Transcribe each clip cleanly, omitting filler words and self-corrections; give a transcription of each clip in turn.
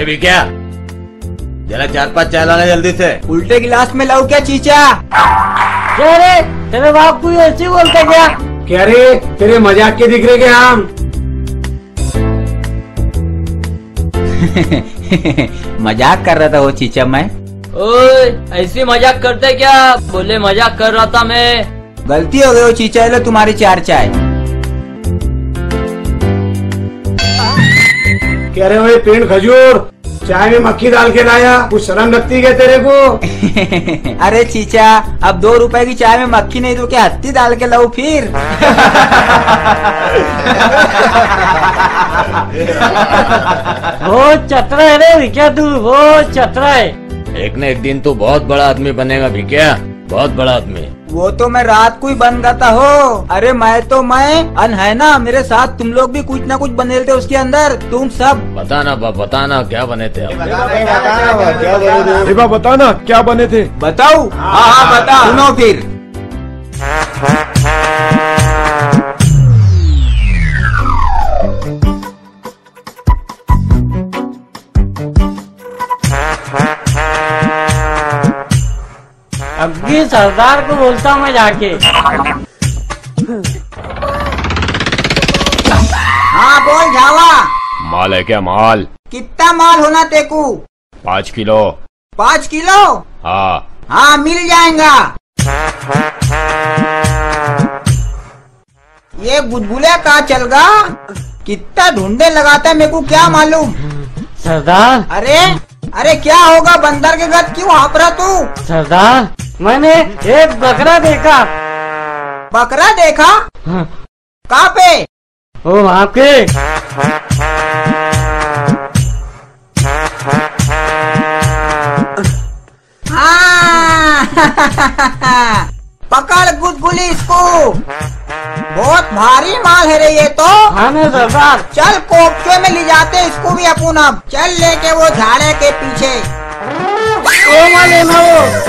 ये भी क्या, जरा 4-5 चाय लाना जल्दी से। उल्टे गिलास में लाऊं क्या चीचा? क्या रे, तेरे बाप को ऐसे बोलते क्या? क्या रे, तेरे मजाक के दिख रहे क्या हम? मजाक कर रहा था वो चीचा मैं। ओए, ऐसी मजाक करते क्या? बोले मजाक कर रहा था मैं। गलती हो गई वो चीचा, लो तुम्हारी 4 चाय। कह रहे भाई पेड़ खजूर चाय में मक्खी डाल के लाया, कुछ शर्म लगती है तेरे को? अरे चीचा, अब 2 रुपए की चाय में मक्खी नहीं तो क्या हत्ती डाल के लाऊं फिर? वो चतरा है रे क्या तू, वो चतरा है। एक न एक दिन तू बहुत बड़ा आदमी बनेगा भिकिया, बहुत बड़ा आदमी। वो तो मैं रात को ही बन जाता हो। अरे मैं अन है ना, मेरे साथ तुम लोग भी कुछ ना कुछ बने थे उसके अंदर, तुम सब। बताना बाप, बताना क्या बने थे आप? बताना क्या बने थे? बताओ। हाँ बता, सुनो फिर। अभी सरदार को बोलता हूँ मैं जाके। हाँ बोल झावा। माल है क्या माल? कितना माल होना तेकू? 5 किलो। 5 किलो? हाँ हाँ मिल जाएगा। ये बुलबुले कहाँ चल गा? कितना ढूंढने लगाता है, मेरे को क्या मालूम। सरदार, अरे क्या होगा, बंदर के गद क्यों हाँप रहा तू? सरदार, मैंने एक बकरा देखा। बकरा देखा? हाँ। कहाँ पे? वो वहाँ पे। हाँ पकड़ गुदगुली इसको, बहुत भारी माल है रे ये तो। हाँ ना सरदार। चल कोपचे में ले जाते इसको भी अपन, अब चल लेके वो झाड़े के पीछे। ओ माल लेना वो।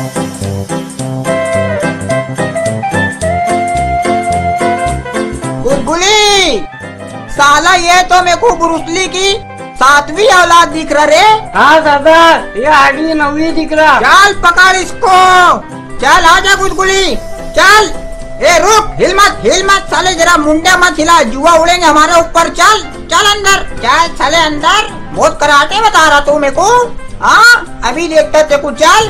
गुदगुली साला, ये तो मेरे को ब्रूसली की 7वीं औलाद दिख रहा रे। हाँ सरदार, ये 8वीं 9वीं दिख रहा। चल पकड़ इसको, चल आजा गुदगुली, चल। ए रुक, हिल मत साले, जरा मुंडा मत हिला, जुआ उड़ेंगे हमारे ऊपर। चल चल अंदर, चल साले अंदर। बहुत कराटे बता रहा तू मेरे को। हाँ अभी देखता तेरे को, चल।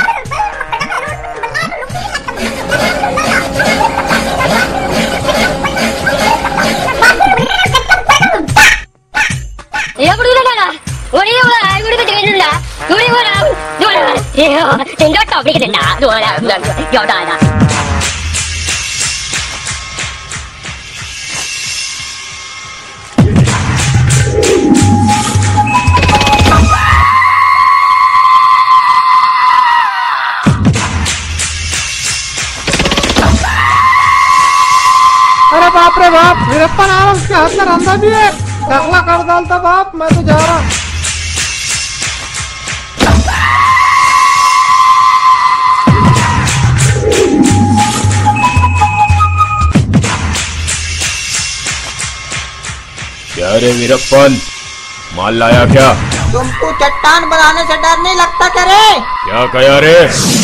अरे बाप रे बाप, वीरप्पा नाम उसके हाथ में रंधा भी है, टकला कर डालता बाप। मैं तो जा रहा। क्या रे वीरप्पन, माल लाया क्या? तुमको चट्टान बनाने से डर नहीं लगता क्या रे? क्या कहा रे?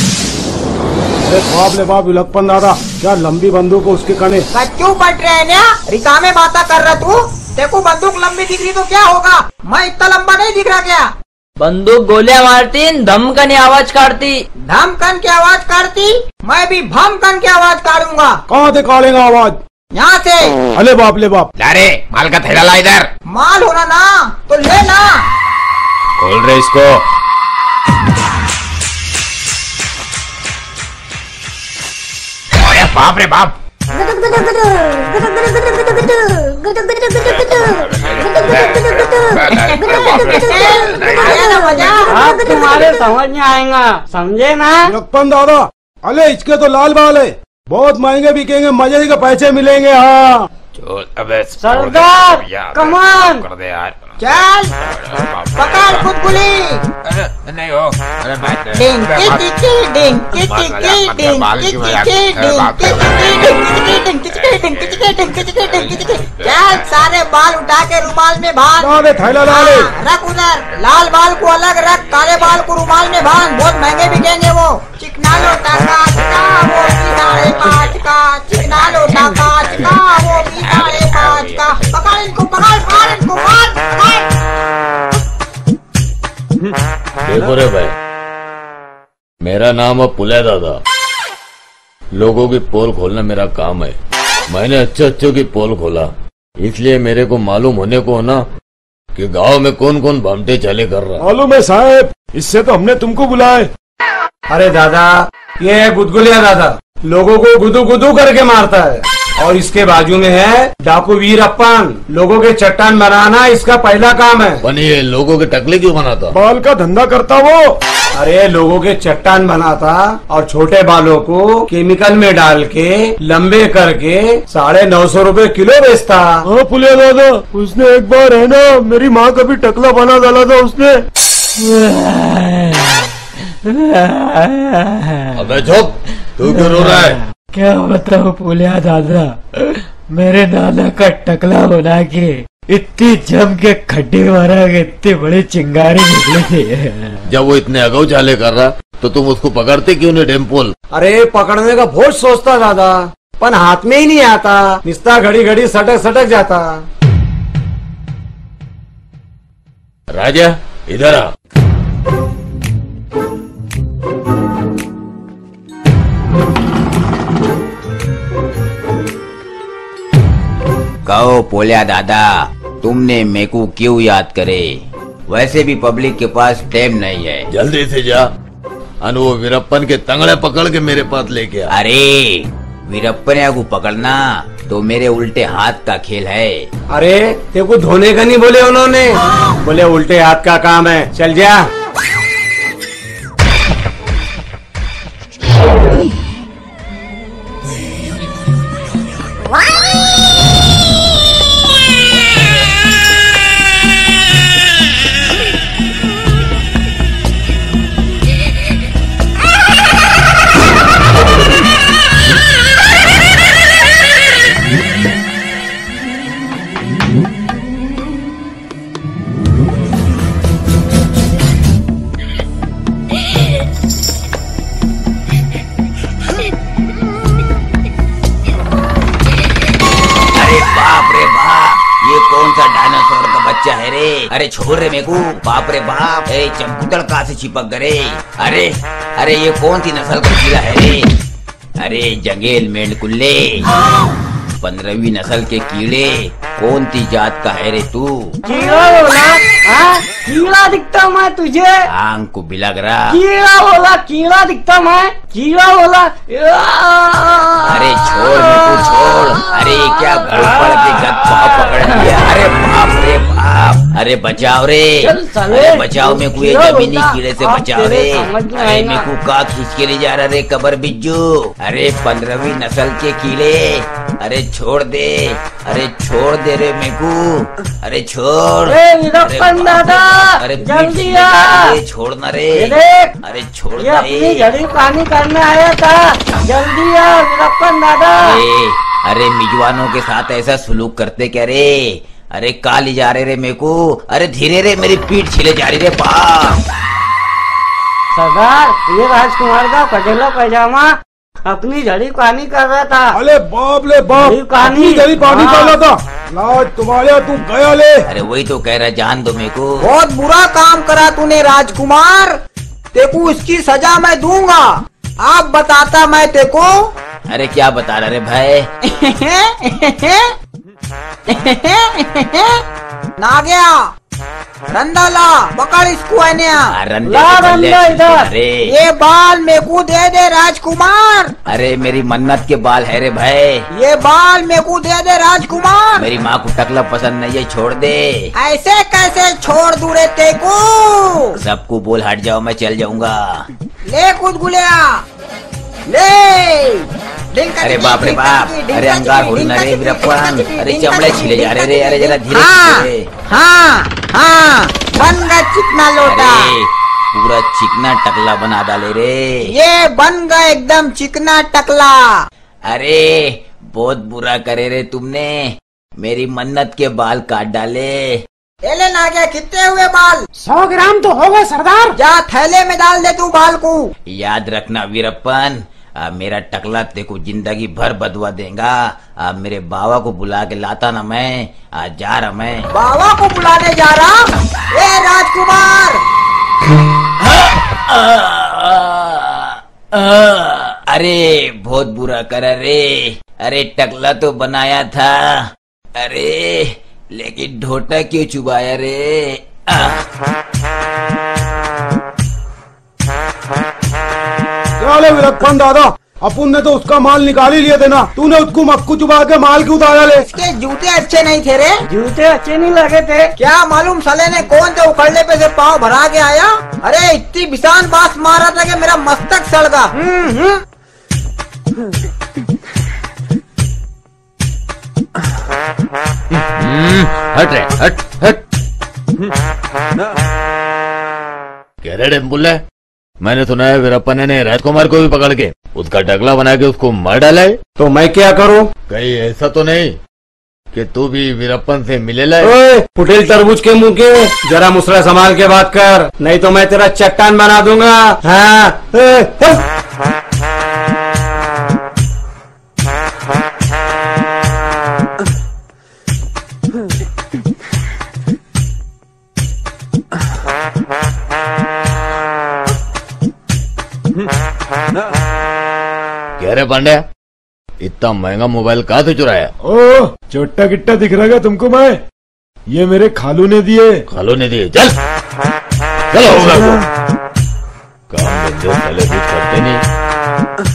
बाप ले बाप, विलक्पन दादा, क्या लंबी बंदूक उसके कने। क्यों पट रहे हैं ना, रिकामे बाता कर रहा तू? देखो बंदूक लंबी दिख रही तो क्या होगा, मैं इतना लंबा नहीं दिख रहा क्या? बंदूक गोलियां मारती, धमकन की आवाज काटती। धमकन की आवाज काटती? मैं भी भमकन की आवाज काटूंगा। कहाँ से काटेगा आवाज? यहाँ से। अरे बाप ले बाप। लारे माल का थैला ला इधर। माल होना ना तो ले ना। खोल रहे इसको। बाप रे बाप। अब तुम्हारे समझ में आएगा, समझे ना? विलक्पन दादा, अले इसके तो लाल बाल है, बहुत महंगे बिकेंगे, मजे के पैसे मिलेंगे। हाँ अबे सरदार, कमान। कर दे यार। चल पकड़ गुदगुली। नहीं हो, अरे बैठ डिंग टिकी डिंग टिकी डिंग टिकी डिंग टिकी। चल सारे बाल उठा के रुमाल में बांध। ला ले थैला ला ले। रख उधर, लाल बाल को अलग रख, काले बाल को रुमाल में बांध। बहुत महंगे बिकेंगे वो। चिकना लोटा कांच का, वो भी 5.5 का। चिकना लोटा कांच का, वो भी 5.5 का। पकड़ इनको, पकड़ इनको, पकड़। देखो रे भाई, मेरा नाम अब पुलिया दादा। लोगों की पोल खोलना मेरा काम है। मैंने अच्छे की पोल खोला, इसलिए मेरे को मालूम होने को ना कि गांव में कौन कौन भामटे चाले कर रहा। मालूम है साहब, इससे तो हमने तुमको बुलाए। अरे दादा, ये है गुदगुलिया दादा, लोगों को गुदू गुदू करके मारता है। और इसके बाजू में है डाकू वीरप्पन, लोगों के चट्टान बनाना इसका पहला काम है। बनी ये लोगों के टकले क्यों बनाता? बाल का धंधा करता वो। अरे लोगों के चट्टान बनाता और छोटे बालों को केमिकल में डाल के लंबे करके 950 रुपए किलो बेचता। हाँ पुलिया दादा, उसने एक बार है ना मेरी माँ का भी टकला बना डाला था उसने। अबे चुप, तू क्यों रो रहा है? क्या बताओ पुलिया दादा, मेरे नाना का टकला बना के इतनी जम के खड्डे मारा के इतने बड़े चिंगारे निकले थे। जब वो इतने अगाऊ चाले कर रहा तो तुम उसको पकड़ते क्यों नहीं डेमपोल? अरे पकड़ने का बहुत सोचता दादा, पर हाथ में ही नहीं आता, निस्ता घड़ी घड़ी सटक सटक जाता। राजा इधर आ। कहो पोलिया दादा, तुमने मेरे को क्यों याद करे? वैसे भी पब्लिक के पास टाइम नहीं है। जल्दी से जा, अनु वो वीरप्पन के तंगड़े पकड़ के मेरे पास लेके आ। अरे वीरप्पन को पकड़ना तो मेरे उल्टे हाथ का खेल है। अरे तेको धोने का नहीं बोले उन्होंने, बोले उल्टे हाथ का काम है, चल जा। है रे। अरे छोड़ रे मेरे को, बाप रे बाप, चमकुदड़ कहाँ से चिपक गए? अरे अरे ये कौन सी नस्ल का कीड़ा है रे? अरे जंगेल मेंढकुल्ले, 15वीं नस्ल के कीड़े, कौन सी जात का है रे तू? कीड़ा बोला? कीड़ा दिखता मैं तुझे? आंख को बिलग रहा। कीड़ा बोला, कीड़ा दिखता मैं? कीड़ा बोला? अरे छोड़ मेरे को, छोड़। अरे क्या पड़ के गद पकड़ लिया। अरे बाप रे बाप, अरे बचाओ रे, अरे बचाओ मेरे को, ये जमीनी कीड़े से बचाओ रे। अरे मेरे को का खींच के ले जा रहा रे कबर बिज्जू? अरे 15वीं नस्ल के कीड़े, अरे छोड़ दे, अरे छोड़ दे रे मेरे को, अरे छोड़। वीरप्पन दादा, अरे जल्दी आ, छोड़ना रे, अरे छोड़ ये अपनी जड़ी पानी करने आया था, जल्दी आ वीरप्पन दादा। अरे मिजवानों के साथ ऐसा सुलूक करते क्या रे? अरे कहाँ ले जा रहे रे मेरे को? अरे धीरे रे, मेरी पीठ छिले जा रही रे बाप। सरदार, ये राजकुमार का पटेला पैजामा अपनी जड़ी पानी कर रहा था। अरे बाप ले बाप, अपनी जड़ी पानी कर रहा था। लाज तुम्हारे, तू गया ले। अरे वही तो कह रहा, जान दो मेरे को। बहुत बुरा काम करा तूने राजकुमार, तेको इसकी सजा मैं दूंगा। आप बताता मैं तेको। अरे क्या बता रहा रे भाई? ना गया रंदाला, पकड़ इसको। अरे ये बाल मेरे को दे दे राजकुमार। अरे मेरी मन्नत के बाल है रे भाई। ये बाल मेरे को दे दे राजकुमार। मेरी माँ को टकला पसंद नहीं है, छोड़ दे। ऐसे कैसे छोड़ दूं रे तेको? सबको बोल हट जाओ, मैं चल जाऊंगा। ले गुदगुलिया ले, अरे बाप रे बाप, अरे अंगार होली ना रे वीरप्पन, अरे चमड़े छिले जा रहे रे, अरे जरा धीरे धीरे। हाँ बन गया चिकना लोटा। अरे पूरा चिकना टकला बना डाले रे। ये बन गया एकदम चिकना टकला। अरे बहुत बुरा करे रे तुमने, मेरी मन्नत के बाल काट डाले। एले ना गया, कितने हुए बाल? 100 ग्राम तो हो गए सरदार। जा थैले में डाल दे तू बाल को। याद रखना वीरप्पन, मेरा टकला तेको जिंदगी भर बदवा देगा। मेरे बाबा को बुला के लाता ना मैं, जा रहा मैं। बाबा को बुलाने जा रहा? ए राजकुमार! अरे बहुत बुरा करा रे, अरे टकला तो बनाया था, अरे लेकिन ढोटा क्यों चुबाया रे? चले वीरप्पन दादा, अपन ने तो उसका माल निकाल ही लिया थे ना, तूने उसको मक्कू चुबा के माल क्यों उतारा ले? इसके जूते अच्छे नहीं थे रे। जूते अच्छे नहीं लगे थे। क्या मालूम साले ने कौन से उखड़ने पे से पाँव भरा के आया। अरे इतनी भीषण बात मारा था कि मेरा मस्तक सड़ गया। हट रे, हट हट। कह रहे डेम्बुल है, मैंने सुना है वीरप्पन ने राजकुमार को भी पकड़ के उसका टकला बना के उसको मार डाला है। तो मैं क्या करूं? कहीं ऐसा तो नहीं कि तू भी वीरप्पन से मिले लाए? ओए फुटेल तरबूज के मुंह के, जरा मुसरा संभाल के बात कर, नहीं तो मैं तेरा चट्टान बना दूंगा। हाँ कह रहे पांड्या, इतना महंगा मोबाइल कहाँ से चुराया? ओह चोट्टा गिट्टा दिख रहा है तुमको? मैं ये मेरे खालू ने दिए। खालो ने दिए? चल चलो होगा काम धंधे साले कुछ करते नहीं।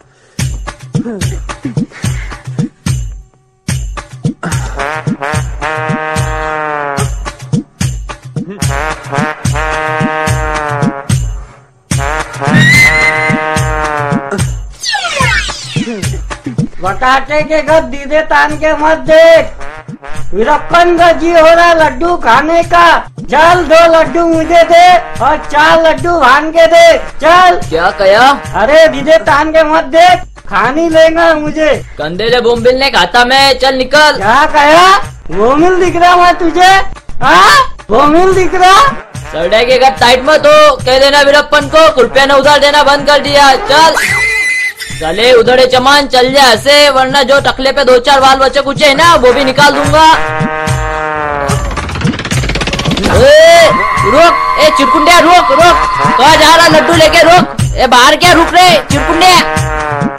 बटाटे के गद दीदे तान के मत देख। वीरप्पन का जी हो रहा लड्डू खाने का। चल 2 लड्डू मुझे दे और 4 लड्डू भान के दे। चल। क्या कया? अरे दीदे तान के मत देख, खानी लेगा मुझे। कंधे से बोम्बिल ने खाता मैं, चल निकल। क्या कहा? बोमिल दिख रहा मैं तुझे? हाँ बोमिल दिख रहा? सरडे के घर टाइट मत हो, कह देना वीरप्पन को रुपया ने उधार देना बंद कर दिया। चल चले उधड़े चमान, चल जा ऐसे, वरना जो टकले पे 2-4 बाल बच्चे कुछ है ना वो भी निकाल दूंगा। रुक, ए चिरकुंडिया रुक रुक, कहाँ जा रहा लड्डू लेके? रुक, ए बाहर क्या रुक रहे चिरकुंडिया?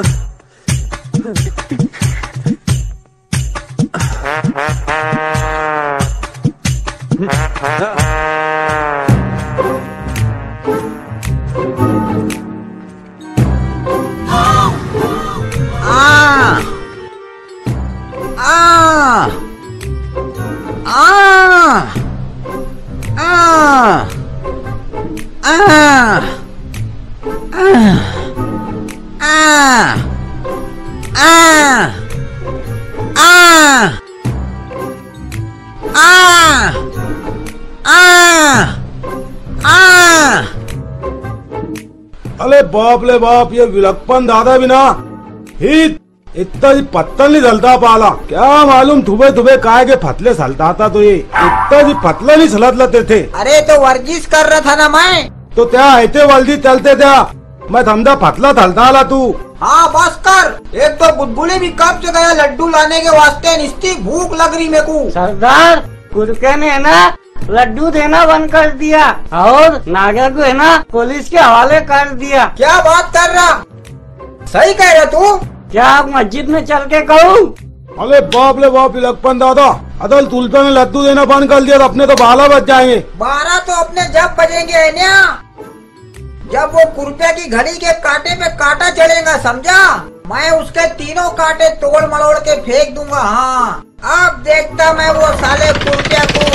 अरे बाप ले बाप, ये विलक्पन दादा बिना ही इतना जी पत्तल नहीं सलता पाला। क्या मालूम थुबे थुबे काय के फतले सलता था, तो ये इतना जी पतले नहीं सलत लेते थे। अरे तो वर्जिश कर रहा था ना मैं। तो त्या ऐसे वल्दी चलते था, मैं धमधा फतला थलता ला तू। हाँ बस कर। एक तो बुलबुली भी कब से गया लड्डू लाने के वास्ते, निस्ती भूख लग रही मेरे को। सरदार कुर्के ने ना लड्डू देना बंद कर दिया और नागर को है ना पुलिस के हवाले कर दिया। क्या बात कर रहा? सही कह रहा तू? क्या आप मस्जिद में चल के कहूँ? अरे बाप ले बाप, विलक्पन दादा अदल तुलपा ने लड्डू देना बंद कर दिया, तो अपने तो 12 बज जाएंगे। 12 तो अपने जब बजेंगे है ना, जब वो कुर्पे की घड़ी के कांटे पे कांटा चढ़ेगा, समझा? मैं उसके तीनों कांटे तोड़ मड़ोड़ के फेंक दूंगा। हाँ अब देखता मैं वो साले कुर्पे को।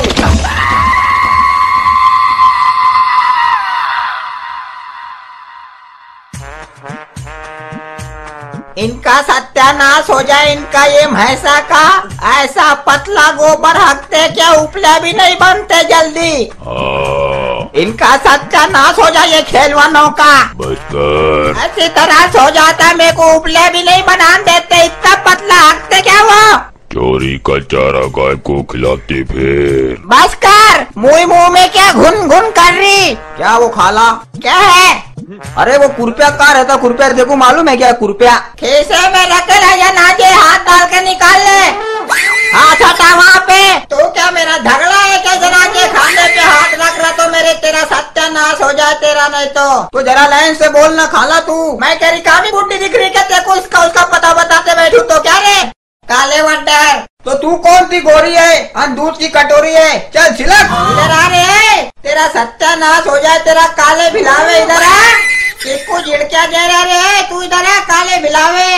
इनका सत्यानाश हो जाए, इनका ये भैंसा का। ऐसा पतला गोबर हकते क्या उपले भी नहीं बनते जल्दी। इनका सत्यानाश हो जाए ये खेलवानों का। ऐसी तरह सो जाता, मेरे को उपले भी नहीं बना देते, इतना पतला हकते क्या वो। चोरी का चारा गाय को खिलाते फिर। बस कर, मुंह में क्या घुन घुन कर रही। क्या वो खाला क्या है? अरे वो कुर्पिया कहाँ रहता? कुर्पिया देखो, मालूम है क्या कुर्पिया? खीसे में रखे या नाजे, हाथ डाल के निकाल ले। हाथ हटा वहाँ पे। तो क्या मेरा झगड़ा है क्या? जना के खाने पे हाथ रख रहा तो मेरे तेरा सत्यानाश हो जाए तेरा। नहीं तो जरा लाइन से बोलना खाला तू। मैं कह रही कामी बुड्ढी दिख रही क्या तेरे को? इसका उसका पता बताते बैठू तो क्या रे काले वड्डर। तो तू कौन सी गोरी है? दूध की कटोरी है? चल छिलक इधर आ रहे है, तेरा सत्यानाश हो जाए तेरा। काले भिलावे इधर आ, किसको झिड़किया दे रहे है? तू इधर आ काले भिलावे।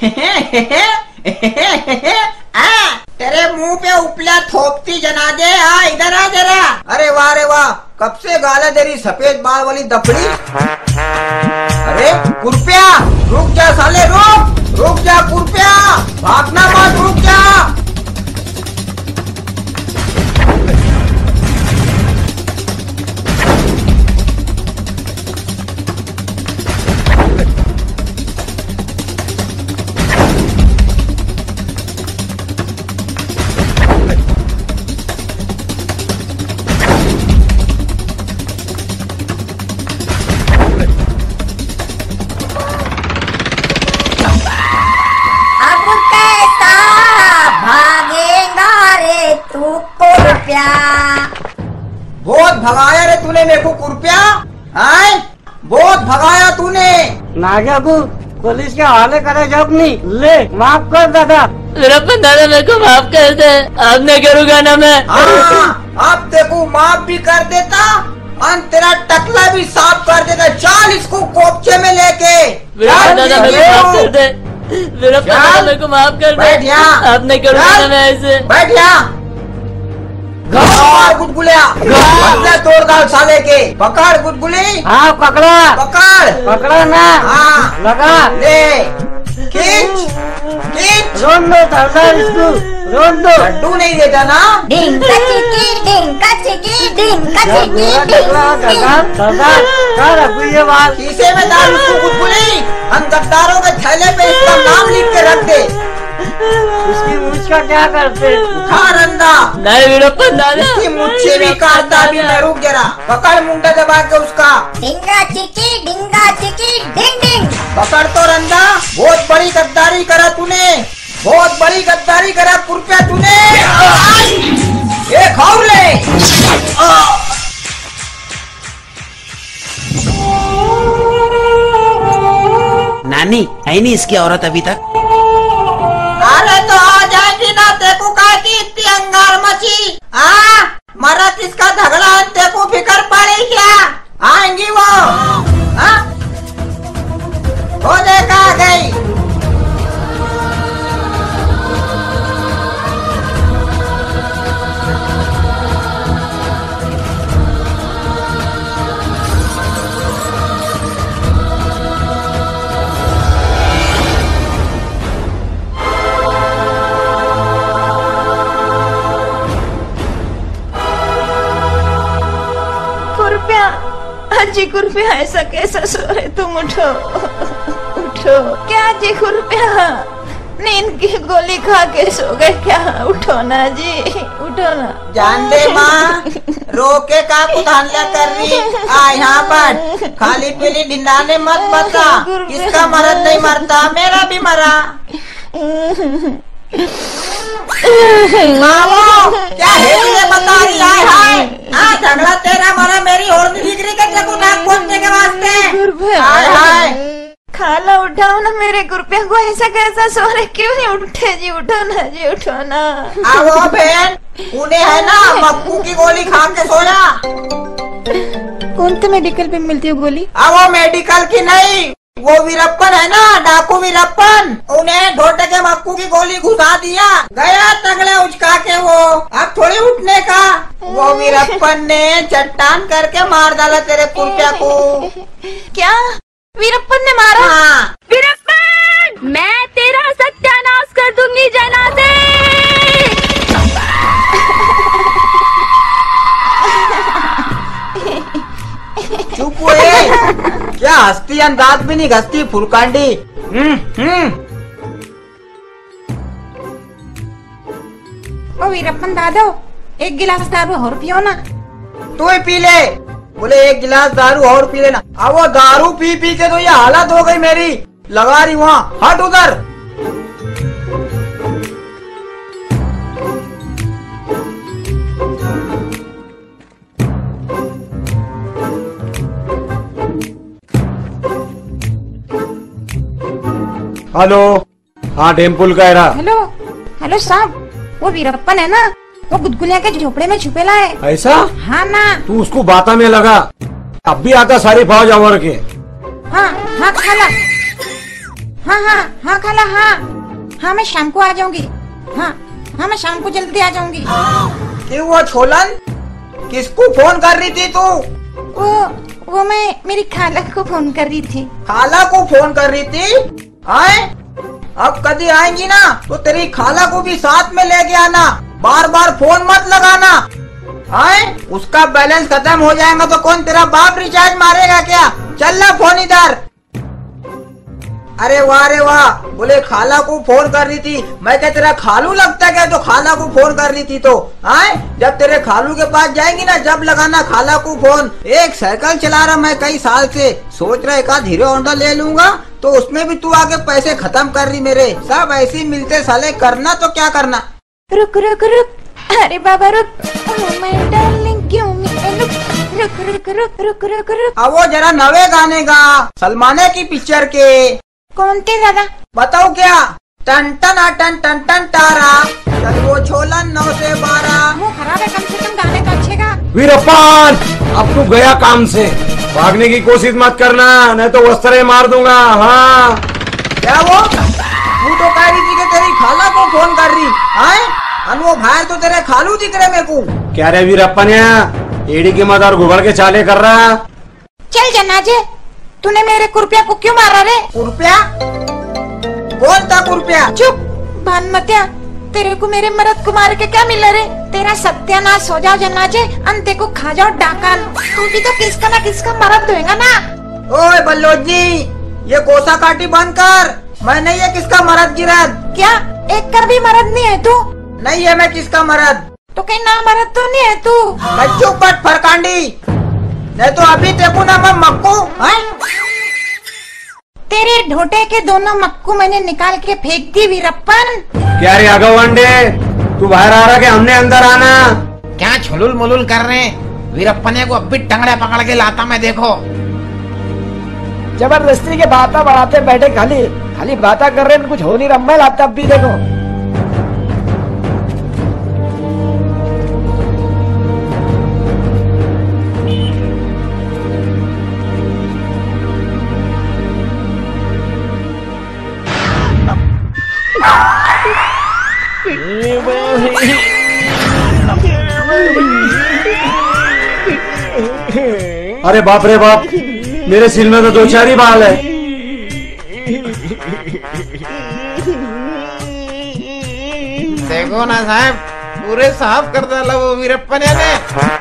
तेरे मुंह पे उपला थोपती जना दे। इधर आ जरा। अरे वाह रे वाह, कब से गाला तेरी सफेद बाल वाली दफड़ी। अरे कुर्पिया रुक जा साले, रुक जा कुर्पिया, भागना मत, रुक जा। बहुत भगाया रे तूने मेरे को कुर्पिया, आए बहुत भगाया तूने। नागाबू पुलिस के हवाले करे जब नहीं। ले माफ कर दादा। वीरप्पन दादा मेरे को माफ कर दे, अब नहीं करूँगा ना मैं। अब देखो माफ भी कर देता और तेरा टकला भी साफ कर देता। चल इसको कोपचे में लेके। वीरप्पन दादा मेरे को माफ कर दे, वीरप्पन दादा मेरे को माफ कर दे। बैठ यहाँ, अब नहीं करूँगा ना मैं ऐसे। बैठ यहाँ। गुदगुलिया तोड़ डाल साले के। पकड़ गुदगुली। हाँ पकड़ा ना। हाँ लगा ले, खींच रोन दो सरदार, इसको रोन दो। लड्डू नहीं देता ना। सरदार क्या रखू ये बात? शीशे में डाल उसको गुदगुली। हम गद्दारों के थैले पे इसका नाम लिख के रख दे। इसकी मूछ का क्या करते? खा रंदा। नहीं वीरप्पन दादा, इसकी मूछ से भी काटता भी मैं। रुक जरा, पकड़ मुंडा दबा के उसका। डिंगा चिकी डिंग डिंग। पकड़ तो रंदा, बहुत बड़ी गद्दारी करा तूने, बहुत बड़ी गद्दारी करा कुर्पिया तूने। ये खाओ ले। नानी आई नहीं इसकी औरत अभी तक? अरे तो आ जाएगी ना, तेको का की इतनी अंगार मची। मरा किसका झगड़ा, तेको फिकर पड़ी क्या? आएंगी वो। वो देखा आ गई। जी कुर्पिया ऐसा कैसा सो रहे तुम? उठो उठो। क्या जी कुर्पिया नींद की गोली खा के सो गए क्या? उठो ना जी, उठो ना। जान दे माँ, रोके का कुदानिया कर रही। यहाँ पर खाली पीली डिंडाने मत बता। किसका मरद नहीं मरता, मेरा भी मरा। क्या है बता रही है? झगड़ा तेरा मरा, मेरी और दिख रही क्या नाक पोंछने के वास्ते? हाय खाला उठाओ ना मेरे कुर्पिया को, ऐसा कैसा सो रहे? क्यों नहीं उठे जी? उठो ना जी, उठो ना। वो बहन उन्हें है ना मक्कू की गोली खा के सोया। कौन सा मेडिकल पे मिलती है गोली? वो मेडिकल की नहीं, वो वीरप्पन है ना, डाकू वीरप्पन, उन्हें ढोटे के मक्कू की गोली घुसा दिया, गया तगड़े उचका के। वो अब थोड़ी उठने का। वो वीरप्पन ने चट्टान करके मार डाला तेरे कुर्पिया को। क्या वीरप्पन ने मारा? हाँ। वीरप्पन मैं तेरा सत्यानाश कर दूंगी जनाजे। चुप हुए, क्या हस्ती अंदाज भी नहीं घसती फुलकांडी। ओ वीरप्पन दादो, एक गिलास दारू और पियो ना। तू ही पी ले। बोले एक गिलास दारू और पी लेना। अब वो दारू पी पी के तो ये हालत हो गई मेरी, लगा रही वहाँ। हट उधर। हेलो, हाँ टेम्पुल कह रहा। हेलो हेलो साहब, वो वीरप्पन है ना, वो गुदगुलिया के झोपड़े में छुपेला है। ऐसा? हाँ ना। तू उसको बाता में लगा, अब भी आता सारी फौज अवर के। हाँ हाँ खाला, हाँ खाला, हाँ मैं शाम को आ जाऊंगी। हाँ मैं शाम को जल्दी आ जाऊंगी। क्यों वो छोलन, किसको फोन कर रही थी तू? वो मैं मेरी खाला को फोन कर रही थी। खाला को फोन कर रही थी? आए अब कभी आएंगी ना तो तेरी खाला को भी साथ में लेके आना, बार बार फोन मत लगाना। आए उसका बैलेंस खत्म हो जाएगा तो कौन तेरा बाप रिचार्ज मारेगा क्या? चल ना फोन इधर। अरे वाह, बोले खाला को फोन कर रही थी। मैं क्या तेरा खालू लगता क्या जो खाला को फोन कर रही थी? तो आए जब तेरे खालू के पास जाएंगी ना, जब लगाना खाला को फोन। एक साइकिल चला रहा मैं कई साल से, सोच रहा एक आध हीरो होंडा ले लूंगा, तो उसमें भी तू आगे पैसे खत्म कर रही मेरे। सब ऐसे ही मिलते साले, करना तो क्या करना। रुक, अरे बाबा रुक, मैं डार्लिंग क्यों रुक। अब वो जरा नवे गाने गा, सलमाने की पिक्चर के। कौन थे दादा? बताओ क्या? टन टन टन टन टन तारा, चल वो छोलन 9 से 12। मुँह खराब है, कम से कम गाने तो अच्छे गा। वीरप्पन, अब तू गया काम से, भागने की कोशिश मत करना, नहीं तो वस्त्र मार दूंगा। हाँ क्या वो तो कह रही थी कि तेरी खाला को फोन कर रही है? वो भाई तो तेरे खालू दिख रहे मेरे को। क्या रे वीरप्पन, एड़ी की मत और घुबड़ के चाले कर रहा। चल जनाजे, तूने मेरे कुर्पिया को क्यों मारा रे? कुर्पिया? कौन था कुर्पिया? चुप भानमतिया, तेरे को मेरे मर्द को मार के क्या मिला रे? तेरा सत्यानाश हो जाओ जनाजे, अंते को खा जाओ डाकान। तू भी तो किसका ना किसका मर्द होएगा ना। ओए बल्लोजी, ये कोसा काटी बंद कर। मैं नहीं है किसका मर्द गिरद। क्या एक कर भी मर्द नहीं है तू? नहीं है मैं किसका मर्द। तो कहीं ना मर्द तो नहीं है तू? बच्चों पट फरकांडी, नहीं तो अभी देखो ना मैं मक्कू। तेरे ढोटे के दोनों मक्कू मैंने निकाल के फेंक दी वीरप्पन। क्या रे आगवांडे, तू बाहर आ रहा कि हमने अंदर आना? क्या छुलुल मुलुल कर रहे हैं? वीरप्पन को अब भी टंगड़े पकड़ के लाता मैं, देखो। जबरदस्ती के बाता बढ़ाते बैठे, खाली बाता कर रहे हैं, कुछ हो नहीं रहा। मैं लाता अब भी, देखो। अरे बाप रे बाप, मेरे सिर में तो 2-4 ही बाल है। देखो ना साहब, पूरे साफ कर डाला वो वीरप्पन ने।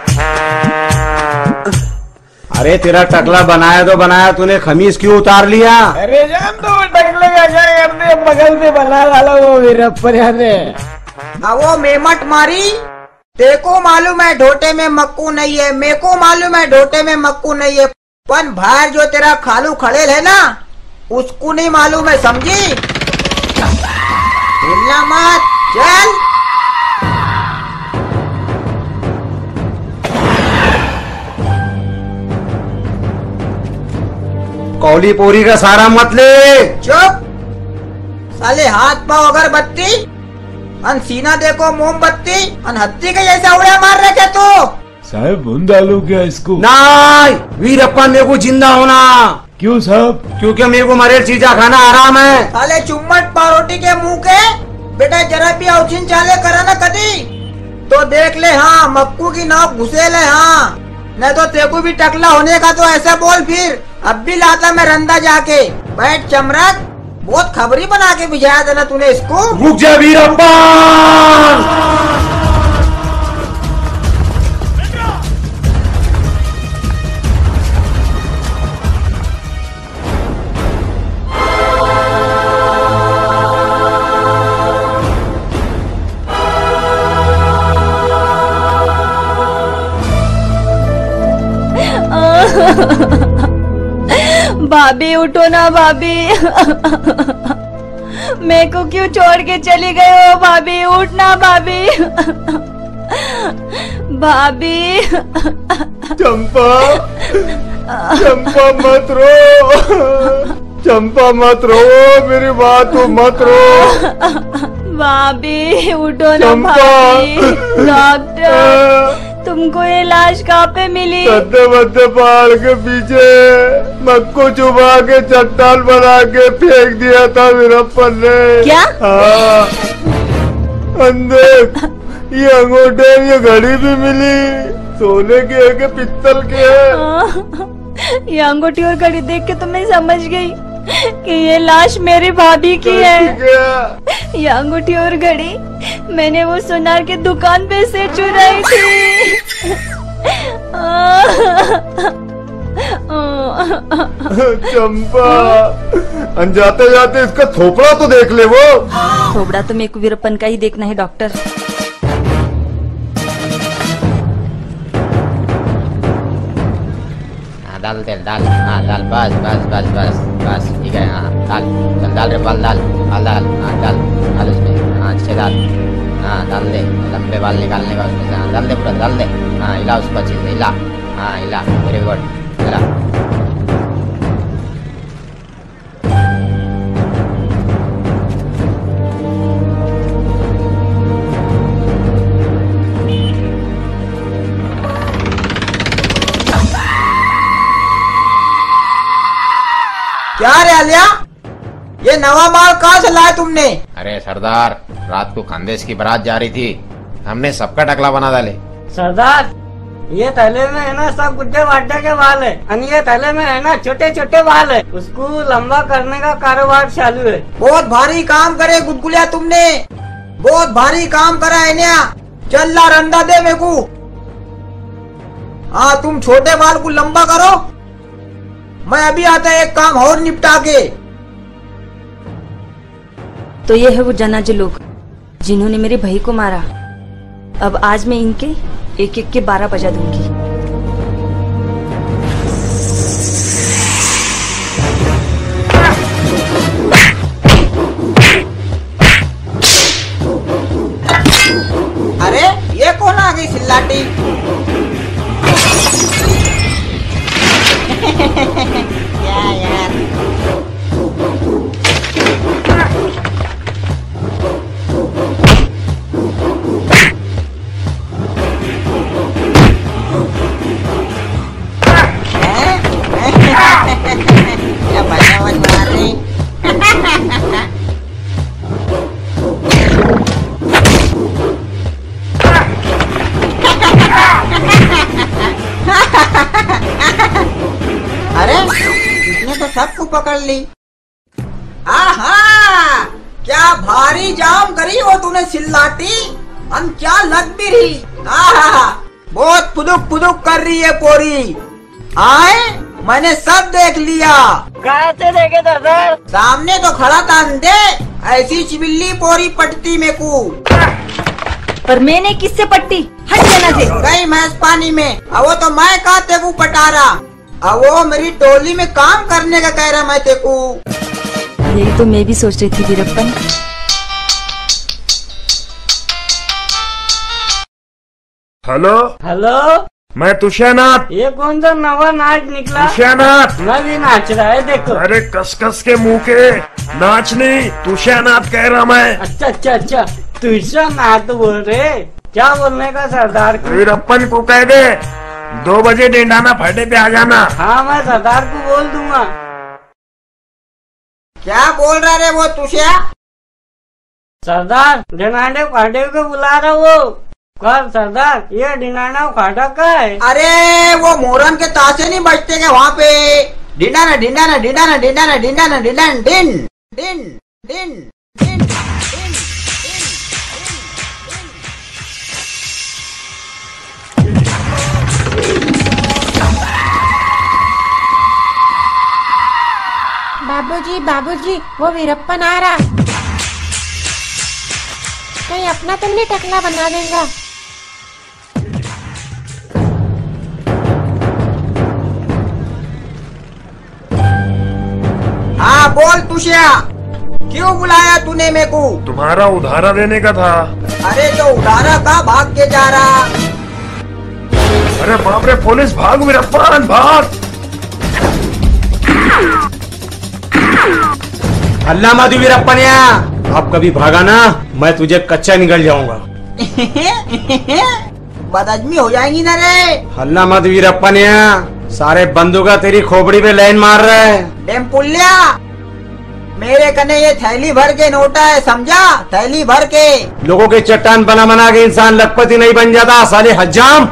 अरे तेरा टकला बनाया तो बनाया, तूने खमीस क्यों उतार लिया? अरे जान तो टकले का क्या अपने बगल में बना डाला वो वीरप्पन ने। वो मेमट मारी। तेको मालूम है ढोटे में मक्कू नहीं है, मेको मालूम है ढोटे में मक्कू नहीं है, पर बाहर जो तेरा खालू खड़ेल है ना, उसको नहीं मालूम है, समझी? हिलना मत, चल। कौली पोरी का सारा मत ले। चुप साले, हाथ पाँव अगरबत्ती, अन सीना देखो मोमबत्ती, अन हत्ती के जैसा उड़ा मार रहे तू। साहब भून डालो क्या इसको? नहीं वीरप्पन, मेरे को जिंदा होना। क्यों साहब? क्योंकि मेरे को मरे चीजा खाना आराम है। साले चुम्मट पारोटी के मुंह के बेटा, जरा भी औचिन चाले करा ना कदी तो देख ले। हाँ मक्कू की नाव घुसेल है। हाँ नहीं तो तेको भी टकला होने का तो ऐसा बोल। फिर अब भी लाता मैं रंदा जाके। बैठ चमरक, बहुत खबरी बना के भिजाया था ना तूने इसको। रुक जा वीरप्पन। भाभी उठो ना भाभी। मेरे को क्यों छोड़ के चली गई हो भाभी, उठना भाभी। भाभी। चंपा, चंपा मत रो, चंपा मत रो, मेरी बात तू मत रो। भाभी उठो ना भाभी। डॉक्टर तुमको ये लाश कहाँ पे मिली? सद्दे बद्दे पहाड़ के पीछे मक्को चुबा के चट्टान बना के फेंक दिया था वीरप्पन ने। क्या? हाँ, अंदर ये अंगूठे, ये घड़ी भी मिली, सोने के है कि पित्तल के है। ये अंगूठी और घड़ी देख के तो मैं समझ गई कि ये लाश मेरी भाभी की है। ये अंगूठी और घड़ी मैंने वो सुनार के दुकान पे से चुराई थी। चंपा, अनजाते जाते इसका थोपड़ा तो देख ले। वो थोपड़ा तो मेरे को वीरप्पन का ही देखना है डॉक्टर। डाल तेल डाल, हाँ डाल, बस बस बस बस बस ठीक है। हाँ डाल, चल डाल रे बाल, डाल डाल डाल, हाँ डाल डाल उसमें, हाँ अच्छे डाल, हाँ डाल दे, लंबे बाल निकालने का उसमें से, हाँ डाल दे पूरा डाल दे, हाँ हिला उसको अच्छे से, हिला, हाँ हिला, वेरी गुड, हिला। क्या रे आलिया, ये नवा माल कहाँ से लाया तुमने? अरे सरदार, रात को खानदेश की बारात जा रही थी, हमने सबका टकला बना डाले। सरदार, ये थैले में है ना सब गुड्डे वाड्डे के बाल है, और ये थैले में है ना छोटे छोटे बाल है, उसको लंबा करने का कारोबार चालू है। बहुत भारी काम करे गुदगुलिया तुमने, बहुत भारी काम करा है ना। चल ला रंदा दे मेरे को। हाँ तुम छोटे बाल को लंबा करो, मैं अभी आता एक काम और निपटा के। तो ये है वो जनाजे लोग जिन्होंने मेरे भाई को मारा। अब आज मैं इनके एक एक के 12 बजा दूंगी। अरे ये कौन आ गई सिल्लाटी? क्या यार, क्या बजावट मार रही। अरे इसने तो सबको पकड़ ली। आहा, क्या भारी जाम करी हो तूने सिल्लाटी, हम क्या लग भी रही। आहा, बहुत पुदुक पुदुक कर रही है पोरी। आए, मैंने सब देख लिया। कहाँ से देखे सरदार? सामने तो खड़ा था अंधे, ऐसी चिबिल्ली पोरी पटती में को। पर मैंने किससे पट्टी? हट जाना दे। गई भैंस पानी में, अब वो तो मैं कहा तेको पटा रहा, अब वो मेरी टोली में काम करने का कह रहा मैं तेको। यही तो मैं भी सोच रही थी वीरप्पन। हेलो हेलो, मैं तुषारनाथ। ये कौन सा नवा नाच निकला? तुषारनाथ नवी नाच रहा है देखो। अरे कस कस के मुंह के नाच नहीं, तुषारनाथ कह रहा मैं। अच्छा अच्छा अच्छा, तुषारनाथ बोल रहे, क्या बोलने का सरदार को? वीरप्पन को कह दे 2 बजे डेंडाना फाटे पे आ जाना। हाँ मैं सरदार को बोल दूंगा। क्या बोल रहा रे वो तुषा? सरदार डिनाडे फाटे को बुला रहा वो। कर सरदार, ये डिनाना फाटा का है? अरे वो मोरन के ताशे नहीं बजते के वहाँ पे? डिंडाना डिंडाना डिंडाना डिंडाना डिंडाना डिंडान डिन दिन दिन दिन दिन बाबूजी बाबूजी वो वीरप्पन आ रहा, कहीं अपना तो नहीं टकला बना देगा। हाँ बोल तुषिया, क्यों बुलाया तूने मेरे को? तुम्हारा उधारा देने का था। अरे तो उधारा का भाग के जा रहा? अरे बाप रे, पुलिस भाग वीरप्पन भाग। अल्लाह माधु वीरप्पनिया, अब कभी भागा ना, मैं तुझे कच्चा निकल जाऊंगा। बदअज़मी हो जाएंगी ना रे। अल्लाह माधु वीरप्पनिया, सारे बंदूका तेरी खोपड़ी पे लाइन मार रहे हैं। डेमपुल्लिया, मेरे कने ये थैली भर के नोटा है, समझा? थैली भर के। लोगों के चट्टान बना बना के इंसान लखपति नहीं बन जाता साले हज्जाम।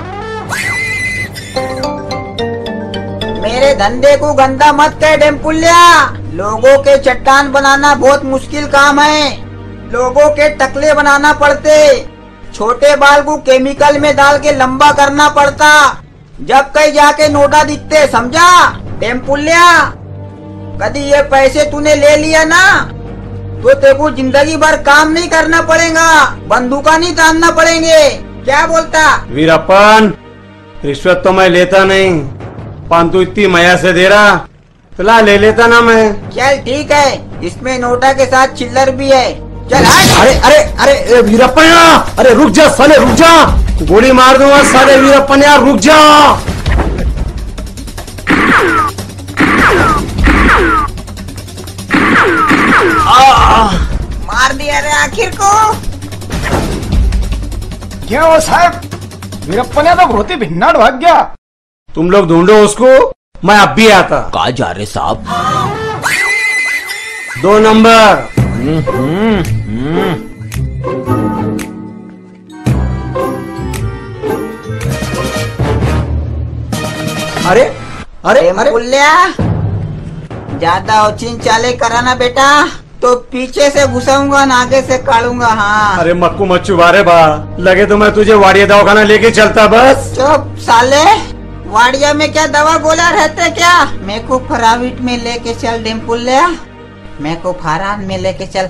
मेरे धंधे को गंदा मत कर डेमपुल्लिया। लोगों के चट्टान बनाना बहुत मुश्किल काम है। लोगों के टकले बनाना पड़ते, छोटे बाल को केमिकल में डाल के लंबा करना पड़ता, जब कहीं जाके नोटा दिखते, समझा? डेमपुल्लिया, कभी ये पैसे तूने ले लिया ना तो तेरे को जिंदगी भर काम नहीं करना पड़ेगा, बंदूका नहीं तानना पड़ेंगे। क्या बोलता? वीरप्पन, रिश्वत तो मैं लेता नहीं, परंतु इतनी मया से दे रहा तो ला ले लेता ना मैं। चल ठीक है, इसमें नोटा के साथ चिल्लर भी है। चल हट। अरे अरे अरे वीरप्पनिया, अरे रुक जा साले, रुक जा, गोली मार दूंगा साले वीरप्पनिया, रुक जा। मार दिया रे आखिर को। क्या हुआ साहब? वीरप्पनिया तो बहुत ही भिन्नाट भाग गया। तुम लोग ढूंढो उसको, मैं अब भी आता। कहाँ जा रहे साहब? 2 नंबर। अरे अरे अरे बुल्लिया, ज्यादा औचिन चाले कराना बेटा तो पीछे से घुसाऊंगा ना आगे से काटूंगा। हाँ अरे मक्कू मच्छू बारे बा, लगे तो मैं तुझे वाड़िया दवाखाना लेके चलता। बस चुप साले, वाड़िया में क्या दवा गोला रहते क्या? मेरे को प्राइवेट में लेके चल डेमपुल्लिया, मेरे को फारान में लेके चल।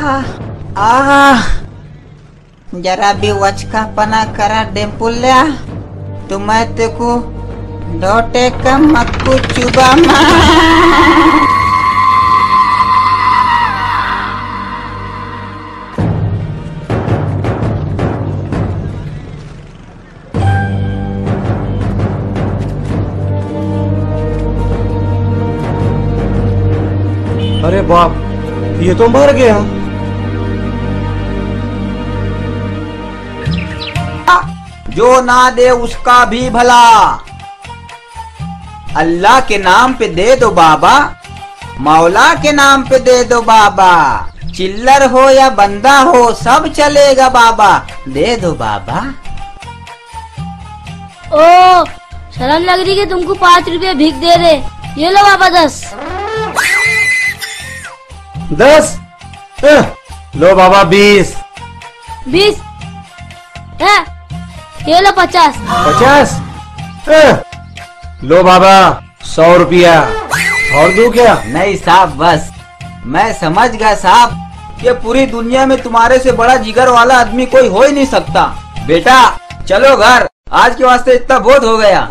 जरा भी वचका पना करा डेमपुल्लिया तो मैं तेको डोटे का मक्कू चुबा मार। अरे बाप, ये तो मर गया। जो ना दे उसका भी भला, अल्लाह के नाम पे दे दो बाबा, मौला के नाम पे दे दो बाबा, चिल्लर हो या बंदा हो सब चलेगा बाबा, दे दो बाबा। ओ शर्म लग रही कि तुमको 5 रुपए भीख दे रहे, ये लो बाबा 10। 10? लो बाबा 20। 20 है, ये लो 50। 50? लो बाबा 100 रुपया। और दूं क्या? नहीं साहब, बस मैं समझ गया साहब कि पूरी दुनिया में तुम्हारे से बड़ा जिगर वाला आदमी कोई हो ही नहीं सकता। बेटा चलो घर, आज के वास्ते इतना बहुत हो गया।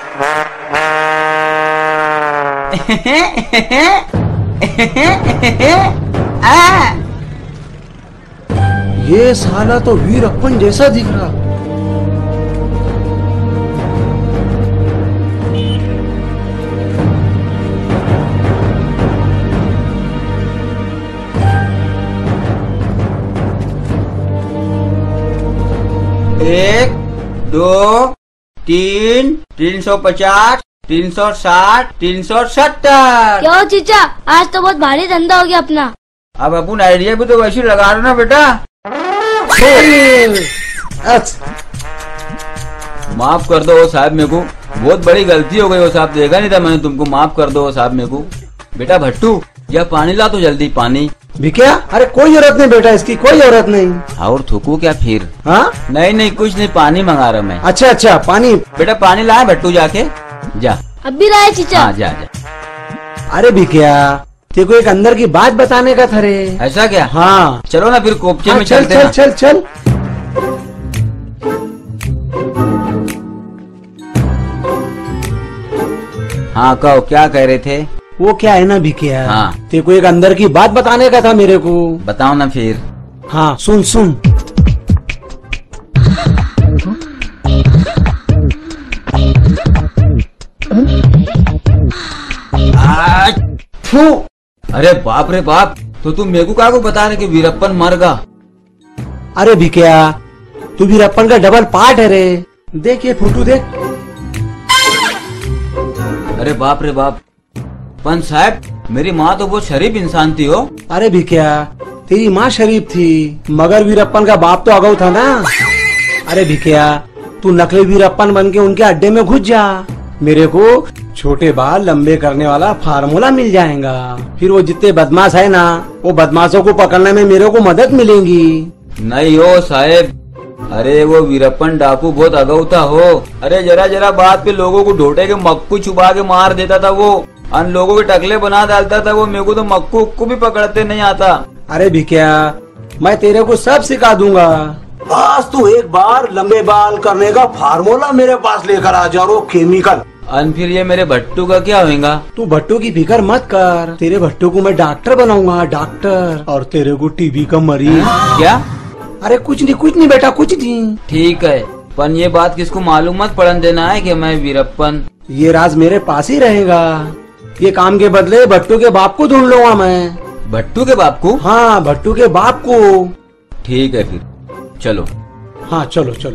ये साला तो वीरप्पन जैसा दिख रहा। एक, 2, 3, 350, 360, 370। क्या हो चीचा, आज तो बहुत भारी धंधा हो गया अपना। अब अपन आइडिया भी तो वैसे लगा रहे ना बेटा। माफ कर दो साहब, मेरे को बहुत बड़ी गलती हो गई। वो साहब देखा नहीं था मैंने तुमको, माफ कर दो साहब मेरे को। बेटा भट्टू, या पानी ला तो जल्दी पानी। भी क्या? अरे कोई जरूरत नहीं बेटा, इसकी कोई जरूरत नहीं। और थूकू क्या फिर? हाँ नहीं नहीं कुछ नहीं, पानी मंगा रहा मैं। अच्छा अच्छा पानी। बेटा पानी लाए भट्टू जाके जा। अब भी लाए चीचा? हाँ जा जा। अरे भी क्या, तेरे को एक अंदर की बात बताने का था रे। ऐसा क्या? हाँ चलो ना फिर कोपचे में चल चलते चल ना। चल चल। हाँ कहो क्या कह रहे थे? वो क्या है ना भिकिया, हाँ। तेरे को एक अंदर की बात बताने का था मेरे को। बताओ ना फिर। हाँ सुन सुन। अरे बाप रे बाप, तो तुम मेरे को क्या को बता रहे कि वीरप्पन मर गा? अरे भिकिया, तू वीरप्पन का डबल पार्ट है रे। देख ये फोटो देख। अरे बाप रे बाप, पंच साहब मेरी माँ तो बहुत शरीफ इंसान थी हो। अरे भिकिया, तेरी माँ शरीफ थी मगर वीरप्पन का बाप तो अगाऊ था ना। अरे भिकिया, तू नकली वीरप्पन बन के उनके अड्डे में घुस जा, मेरे को छोटे बाल लंबे करने वाला फार्मूला मिल जाएगा। फिर वो जितने बदमाश है ना, वो बदमाशों को पकड़ने में मेरे को मदद मिलेगी। नहीं हो साहेब, अरे वो वीरप्पन डाकू बहुत अगाऊ था हो। अरे जरा जरा बात पे लोगों को ढोटे के मक्कू छुपा के मार देता था वो, अन लोगों के टकले बना डालता था वो। मेरे को तो मक्कू को भी पकड़ते नहीं आता। अरे भिकिया, मैं तेरे को सब सिखा दूंगा, बस तू एक बार लंबे बाल करने का फार्मूला मेरे पास लेकर आ जा। केमिकल। अन फिर ये मेरे भट्टू का क्या होगा? तू भट्टू की फिक्र मत कर, तेरे भट्टू को मैं डॉक्टर बनाऊंगा, डॉक्टर। और तेरे को टीबी का मरीज। क्या? अरे कुछ नहीं बेटा, कुछ नहीं। ठीक है, पर ये बात किसको मालूम मत पड़न देना है कि मैं वीरप्पन। ये राज मेरे पास ही रहेगा। ये काम के बदले भट्टू के बाप को ढूंढ लूंगा मैं। भट्टू के बाप को? हाँ भट्टू के बाप को। ठीक है फिर चलो। हाँ चलो चलो।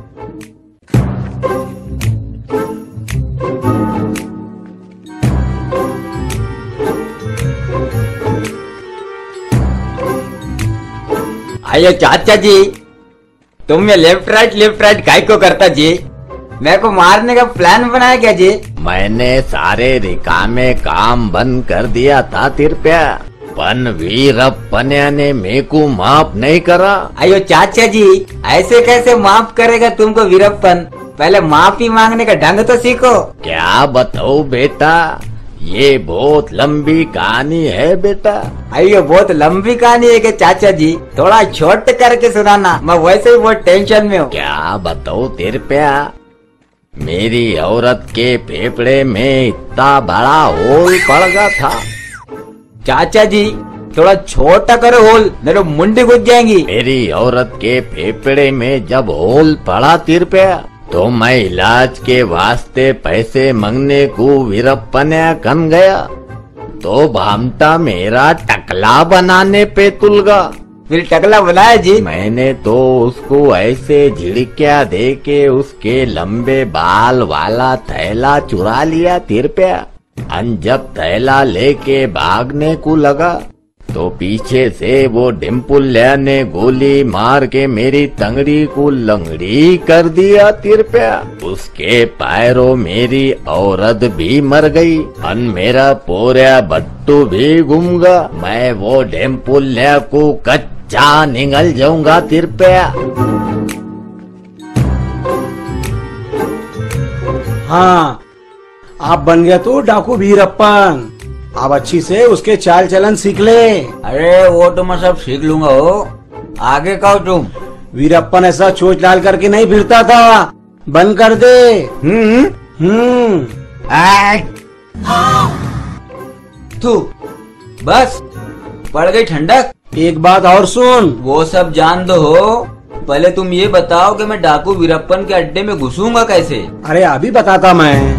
आइए चाचा जी, तुम ये लेफ्ट राइट काय को करता जी? मेरे को मारने का प्लान बनाया क्या जी? मैंने सारे रिकामे काम बंद कर दिया था तिरप्या, पन वीरप्पन्या ने मेरे को माफ नहीं करा। अयो चाचा जी, ऐसे कैसे माफ करेगा तुमको वीरप्पन? पहले माफी मांगने का ढंग तो सीखो। क्या बताओ बेटा, ये बहुत लंबी कहानी है बेटा। अयो बहुत लंबी कहानी है कि चाचा जी? थोड़ा छोट करके सुनाना, मैं वैसे ही बहुत टेंशन में हूँ। क्या बताओ तिरप्या, मेरी औरत के फेफड़े में इतना बड़ा होल पड़ गया था। चाचा जी थोड़ा छोटा करो होल, मेरे मुंडी घुस जाएंगी। मेरी औरत के फेफड़े में जब होल पड़ा तिरप्या, तो मैं इलाज के वास्ते पैसे मांगने को वीरप्पन्या कन गया, तो भामटा मेरा टकला बनाने पे तुल गया। फिर टकला बनाया जी? मैंने तो उसको ऐसे झिड़किया दे के उसके लंबे बाल वाला थैला चुरा लिया तिरप्या। अन जब थैला लेके भागने को लगा, तो पीछे से वो डिम्पुल्या ने गोली मार के मेरी तंगड़ी को लंगड़ी कर दिया तिरप्या। उसके पैरों मेरी औरत भी मर गई, अन मेरा पोरिया भट्टू भी गुम गया। मैं वो डिम्पुल्या को कच्चा निगल जाऊंगा तिरप्या। हाँ, आप बन गया तो डाकू वीरप्पन। अब अच्छी से उसके चाल चलन सीख ले। अरे वो तो मैं सब सीख लूंगा हो, आगे कहो तुम। वीरप्पन ऐसा चोच डाल करके नहीं फिरता था, बंद कर दे। तू बस पड़ गई ठंडक। एक बात और सुन। वो सब जान दो हो, पहले तुम ये बताओ कि मैं डाकू वीरप्पन के अड्डे में घुसूंगा कैसे? अरे अभी बताता मैं।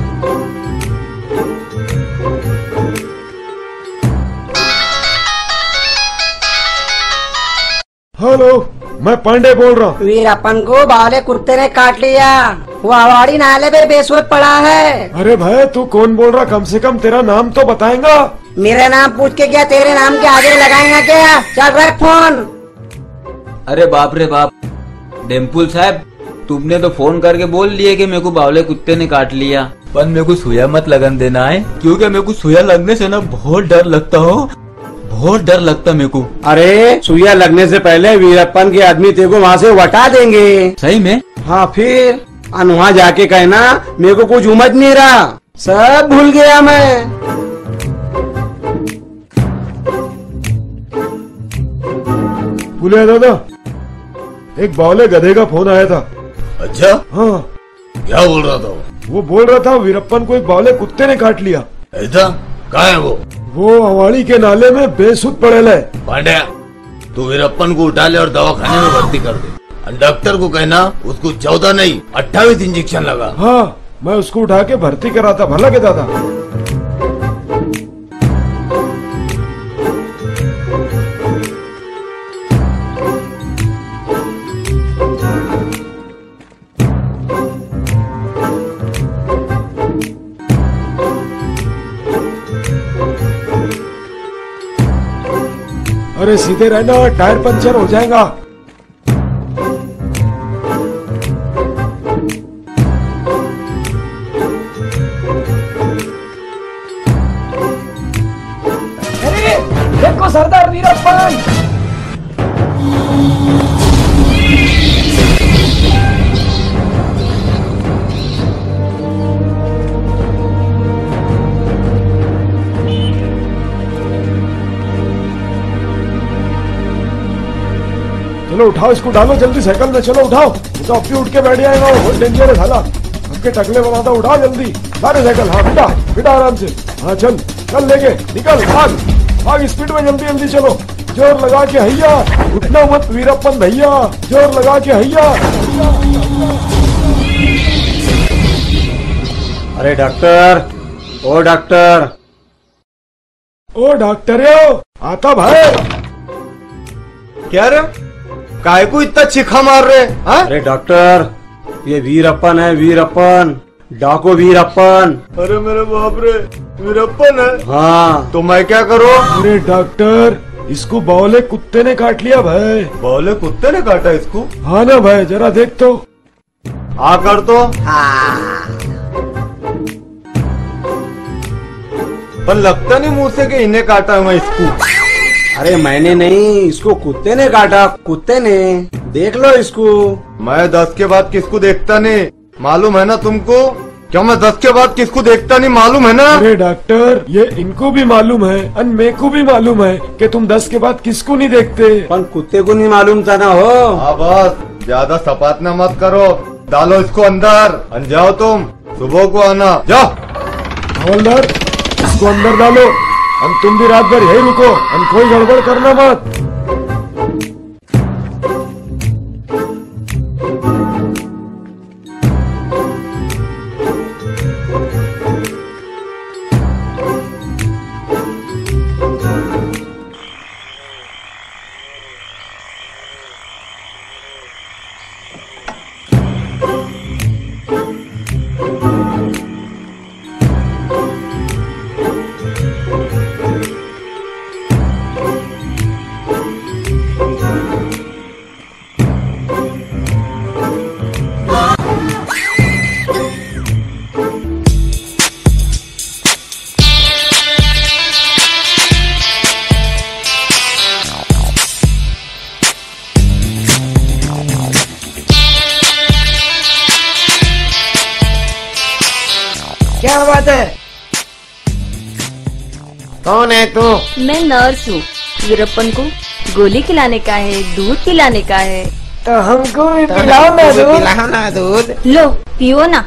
हेलो, मैं पांडे बोल रहा हूँ। वीरप्पन को बावले कुत्ते ने काट लिया, वो अवाड़ी नाले पे बेसुध पड़ा है। अरे भाई तू कौन बोल रहा? कम से कम तेरा नाम तो बताएगा। मेरा नाम पूछ के क्या तेरे नाम के आगे लगाएगा क्या? चल रख फोन। अरे बाप रे बाप, डिम्पुल साहब तुमने तो फोन करके बोल लिया कि मेरे को बावले कुत्ते ने काट लिया, पर मेरे को सुइया मत लगन देना है, क्योंकि मेरे को सुइया लगने से ना बहुत डर लगता हो। बहुत डर लगता मेरे को। अरे सुइया लगने से पहले वीरप्पन के आदमी तेरे को वहाँ से वटा देंगे। सही में? हाँ फिर वहाँ जाके कहना मेरे को कुछ उमज नहीं रहा, सब भूल गया मैं। पुलिया दादा, एक बावले गधे का फोन आया था। अच्छा? हाँ। क्या बोल रहा था वो बोल रहा था वीरप्पन को एक बावले कुत्ते ने काट लिया। ऐसा? कहाँ है वो अवाड़ी के नाले में बेसुध पड़ेल है। पांड्या, तू वीरप्पन को उठा ले और दवाखाने में भर्ती कर दे। डॉक्टर को कहना उसको 14 नहीं 28 इंजेक्शन लगा। हाँ, मैं उसको उठा के भर्ती कराता भला के दादा। अरे सीधे रहना, टायर पंचर हो जाएगा। अरे देखो सरदार वीरप्पन। चलो उठाओ इसको, डालो जल्दी साइकिल में, चलो उठाओ। तो अब भी उठ के बैठ जाएगा, वो बहुत डेंजर है साला। सबके टकले बनाता, उठाओ जल्दी सारे साइकिल। हाँ बेटा, बेटा आराम से। हाँ चल चल लेके निकल, भाग भाग स्पीड में, जल्दी जल्दी चलो। जोर लगा के हैया, उठना मत वीरप्पन भैया, जोर लगा के हैया। अरे डॉक्टर, ओ डॉक्टर, ओ डॉक्टर आता भाई। क्या रे, काय को इतना चिखा मार रहे? अरे डॉक्टर, ये वीरप्पन है, वीरप्पन, डाको वीरप्पन। अरे मेरे बाप रे, वीरप्पन है? हाँ, तो मैं क्या करूँ? अरे डॉक्टर, इसको बावले कुत्ते ने काट लिया भाई। बावले कुत्ते ने काटा इसको? हाँ ना भाई, जरा देख तो। आ कर तो। पर लगता नहीं मुंह से कि इन्हें काटा मैं इसको। अरे मैंने नहीं, इसको कुत्ते ने काटा, कुत्ते ने। देख लो इसको। मैं 10 के बाद किसको देखता नहीं, मालूम है ना तुमको? क्या मैं 10 के बाद किसको देखता नहीं, मालूम है ना? अरे डॉक्टर, ये इनको भी मालूम है और मेरे को भी मालूम है कि तुम 10 के बाद किसको नहीं देखते। पर कुत्ते को नहीं मालूम था ना हो। हाँ बस, ज्यादा सपाटना मत करो, डालो इसको अंदर। जाओ तुम, सुबह को आना, जाओ। हवलदार, इसको अंदर डालो, और तुम भी रात भर यही रुको, और कोई गड़बड़ करना मत। क्या बात है? कौन है तू? मैं नर्स हूँ। वीरप्पन को गोली खिलाने का है, दूध पिलाने का है। तो हमको भी पिलाओ ना दूध। पिलाओ ना दूध। लो पियो ना।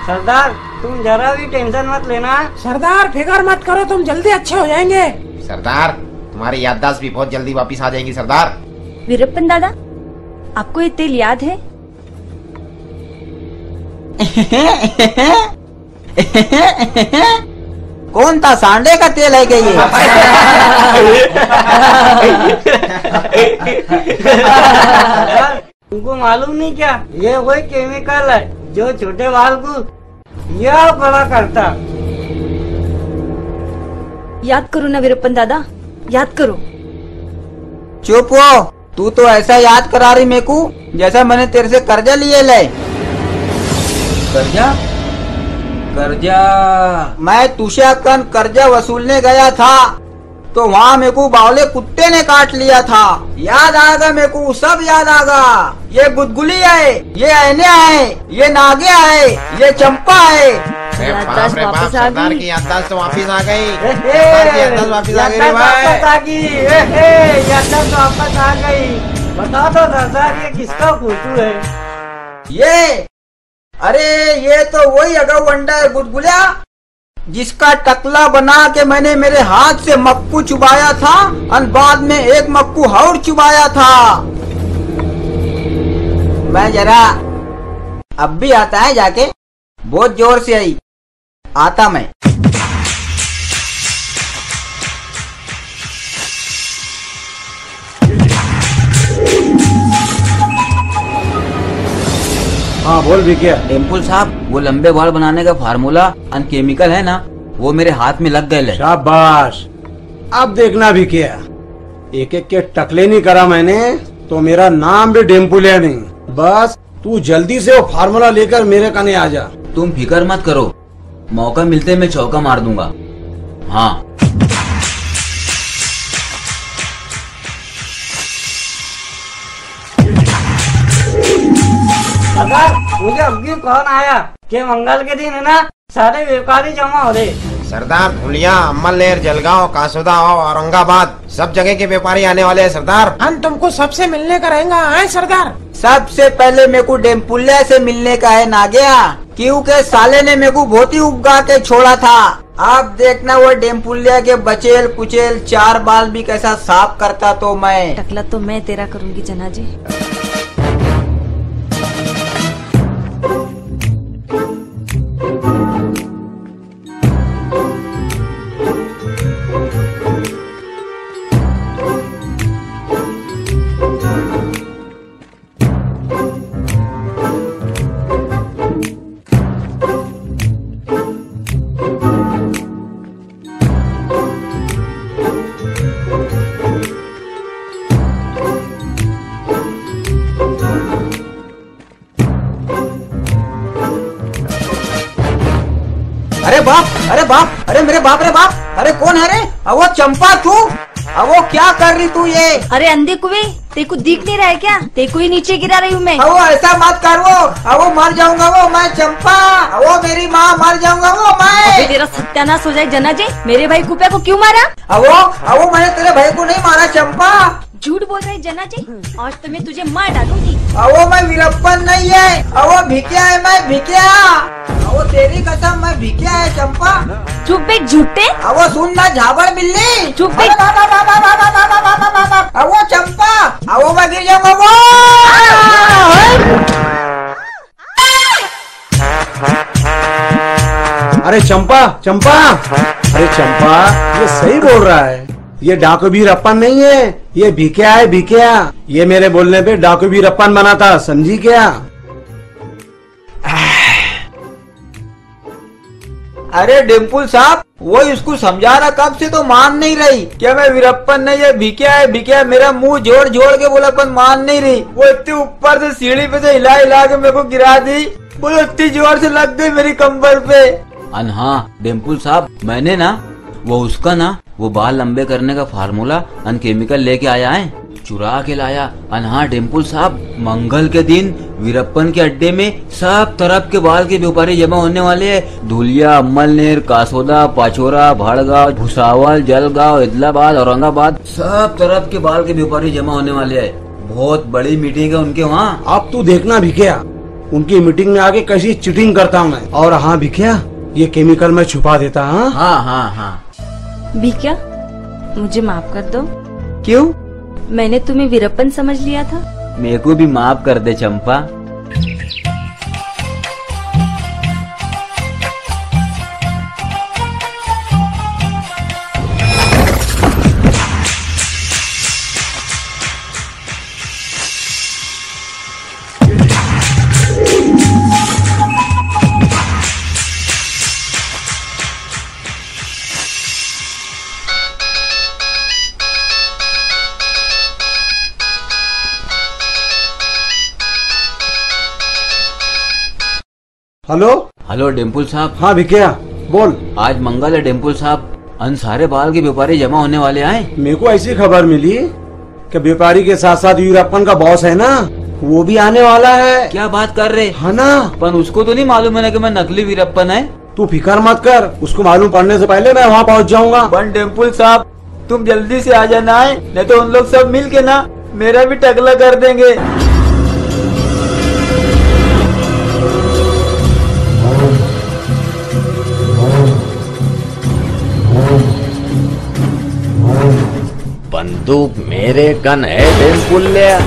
सरदार तुम जरा भी टेंशन मत लेना। सरदार फिक्र मत करो, तुम जल्दी अच्छे हो जाएंगे। सरदार तुम्हारी याददाश्त भी बहुत जल्दी वापस आ जाएगी सरदार। वीरप्पन दादा, आपको ये तेल याद है? कौन था? सांडे का तेल है क्या ये? तुमको मालूम नहीं क्या, ये वही केमिकल है जो छोटे बाल को यह बड़ा करता। याद करो ना वीरप्पन दादा, याद करो। चुप हो, तू तो ऐसा याद करा रही मेरे को जैसा मैंने तेरे से कर्जा लिए ले। कर्जा? कर्जा? मैं तुषाकन कर्जा वसूलने गया था तो वहाँ मेरे को बावले कुत्ते ने काट लिया था। याद आएगा मेरे को, सब याद आएगा। ये गुदगुली है, ये ऐने है, ये नागे है, ये चंपा है। बाप रे बाप, सरदार की याददाश्त तो वापिस आ गई। याददाश्त वापिस आ गई रे भाई। याददाश्त वापस आ गई। बता दो सरदार ये किसका फोटो है? ये अरे ये तो वही अगर वंडा है गुदगुलिया जिसका टकला बना के मैंने मेरे हाथ से मक्कू चुबाया था और बाद में एक मक्कू और चुबाया था। मैं जरा अब भी आता है जाके, बहुत जोर से आई आता मैं। हाँ बोल भी क्या? टेम्पुल साहब, वो लंबे बाल बनाने का फार्मूला अनकेमिकल है ना, वो मेरे हाथ में लग गए। शाबाश। अब देखना भी क्या, एक एक के टकले नहीं करा मैंने तो मेरा नाम भी डेम्पुलिया नहीं। बस तू जल्दी से वो फार्मूला लेकर मेरे कने आ जा। तुम फिक्र मत करो, मौका मिलते मैं चौका मार दूंगा। हाँ सरदार, मुझे अभी कौन आया कि मंगल के दिन है ना सारे व्यापारी जमा हो रहे। सरदार धुलिया, अम्मलनेर, जलगांव, कासोदा और औरंगाबाद सब जगह के व्यापारी आने वाले हैं सरदार। हम तुमको सबसे मिलने का रहेगा है सरदार। सबसे पहले मेरे को डेम्पुलिया से मिलने का है नागया, क्योंकि साले ने मेरे को बहुत ही उबगा के छोड़ा था। अब देखना वो डेम्पुलिया के बचेल कुचेल चार बाल भी कैसा साफ करता तो मैं। टकला तो मैं तेरा करूंगी जना जी। अरे बाप, अरे बाप, अरे मेरे बाप रे बाप, अरे कौन है रे? वो चंपा तू? वो क्या कर रही तू ये? अरे अंधे कुएं, तेको दिख नहीं रहा है क्या? तेको ही नीचे गिरा रही हूँ मैं। वो ऐसा मत कर, वो मर जाऊंगा वो मैं चंपा, वो मेरी माँ मर जाऊंगा वो मैं। अबे तेरा सत्यानाश हो जाए जना जी, मेरे भाई कुपे को क्यों मारा? वो मैंने तेरे भाई को नहीं मारा चंपा। झूठ बोल रही जना जी, आज तो मैं तुझे मार डालूंगी। वो मैं वीरप्पन नहीं है, वो भिकिया है, मैं भिकिया। वो तेरी कसम मैं भिकिया है चंपा। चुप बे झूठे। वो सुन ना झाबड़ बिल्ली। चुप बे। वो चंपा, वो मैं गिर जाऊंगा वो। अरे चंपा, चंपा, अरे चंपा, ये सही बोल रहा है। ये डाकू वीरप्पन नहीं है, ये भिकिया है, भिकिया। ये मेरे बोलने पे डाकू वीरप्पन बना था, समझी क्या? अरे डिम्पुल साहब, वो इसको समझा रहा कब से तो मान नहीं रही। क्या मैं वीरप्पन नहीं है, भिकिया है, भिकिया। मेरा मुंह जोड़ जोड़ के बोला पर मान नहीं रही। वो इतनी ऊपर से सीढ़ी पे से हिला हिला के मेरे को गिरा दी। वो इतनी जोर से लग गई मेरी कमर पे। हाँ डिम्पुल साहब, मैंने ना वो बाल लंबे करने का फार्मूला अनकेमिकल लेके आया है, चुरा के लाया। हाँ डिम्पुल साहब, मंगल के दिन वीरप्पन के अड्डे में सब तरफ के बाल के व्यापारी जमा होने वाले हैं। धुलिया, अम्मलनेर, कासोदा, पाचोरा, भाड़गांव, भुसावल, जलगांव, इदलाबाद, औरंगाबाद, सब तरफ के बाल के व्यापारी जमा होने वाले हैं। बहुत बड़ी मीटिंग है उनके वहाँ। अब तू देखना भिकिया, उनकी मीटिंग में आके कैसी चीटिंग करता हूँ मैं। और हाँ भिकिया, ये केमिकल मैं छुपा देता। हाँ। भिकिया, मुझे माफ कर दो। क्यों? मैंने तुम्हें वीरप्पन समझ लिया था। मेरे को भी माफ कर दे चंपा। हेलो डिम्पल साहब। हाँ भिकिया बोल। आज मंगल है डिम्पल साहब, अन सारे बाल के व्यापारी जमा होने वाले आए। मेरे को ऐसी खबर मिली कि व्यापारी के साथ साथ वीरप्पन का बॉस है ना, वो भी आने वाला है। क्या बात कर रहे? हाँ ना। पर उसको तो नहीं मालूम है ना कि मैं नकली वीरप्पन है। तू फिकर मत कर, उसको मालूम पड़ने से पहले मैं वहाँ पहुँच जाऊंगा। पर डिम्पल साहब तुम जल्दी से आ जाना है, नहीं तो उन लोग सब मिल के ना मेरा भी टकला कर देंगे। बंदूक मेरे कन है डिम्पुल्या,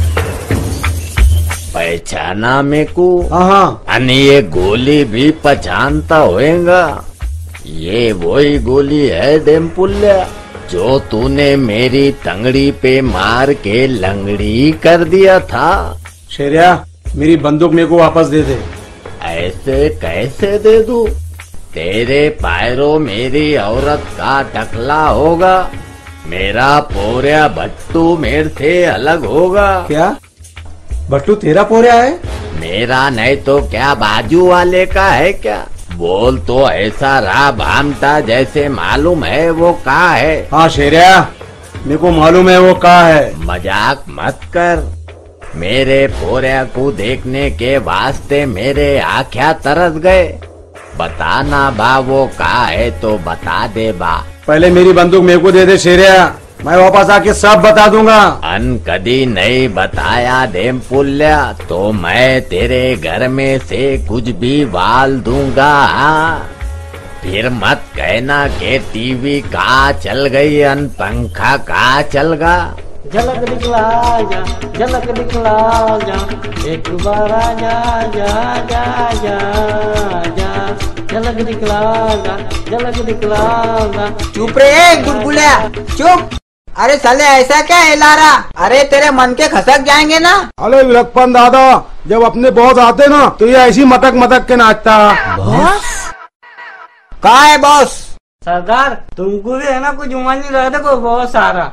पहचाना मेरे को। हाँ। अनि ये गोली भी पहचानता होएगा। ये वही गोली है डिम्पुल्या जो तूने मेरी तंगड़ी पे मार के लंगड़ी कर दिया था। शेरिया, मेरी बंदूक मेरे को वापस दे दे। ऐसे कैसे दे दूं? तेरे पैरों मेरी औरत का टकला होगा, मेरा पोरिया भट्टू मेरे से अलग होगा। क्या भट्टू तेरा पोरिया है? मेरा नहीं तो क्या बाजू वाले का है क्या? बोल तो ऐसा रहा भामटा जैसे मालूम है वो कहाँ है। हाँ शेरिया, मेरे को मालूम है वो कहाँ है। मजाक मत कर, मेरे पोरिया को देखने के वास्ते मेरे आँखियाँ तरस गए। बताना बा वो कहाँ है तो बता दे बा। पहले मेरी बंदूक मेरे को दे दे शेरिया, मैं वापस आके सब बता दूंगा। अन कदी नहीं बताया डिम्पुल्या तो मैं तेरे घर में से कुछ भी वाल दूंगा। फिर मत कहना के टीवी कहाँ चल गई, अन पंखा कहाँ चल गा। झलक दिखला जा, झलक दिखला जा, एक बार आ जा जा जा जा जा, झलक दिखला जा, झलक दिखला जा। चुप रे गुलगुलिया, चुप। अरे साले ऐसा क्या है लारा? अरे तेरे मन के खसक जाएंगे ना। अरे वीरप्पन दादा, जब अपने बॉस आते ना तो ये ऐसी मटक मटक के नाचता। बॉस? कहाँ है बॉस? सरदार तुमको भी है ना कुछ उम्र नहीं रहा था, कोई बहुत सारा।